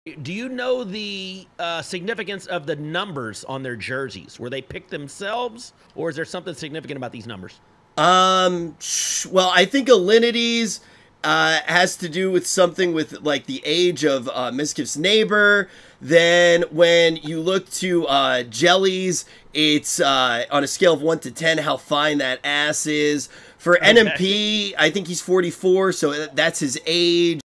Do you know the significance of the numbers on their jerseys? Were they picked themselves, or is there something significant about these numbers? Well, I think Alinity's has to do with something with like the age of Miskiff's neighbor. Then when you look to Jelly's, it's on a scale of 1 to 10 how fine that ass is. For NMP, I think he's 44, so that's his age.